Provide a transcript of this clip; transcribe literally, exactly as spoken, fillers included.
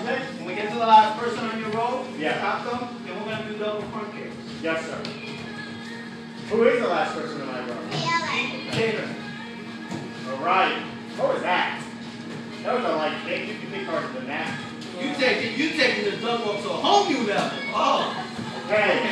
Okay. When we get to the last person on your row, yeah. tap them, then we're going to do double front kicks. Yes, sir. Who is the last person on my row? Taylor. All right. What was that? That was a like big, you can think part of the mat. You taking you taking the double up to a whole new level. Oh. Okay.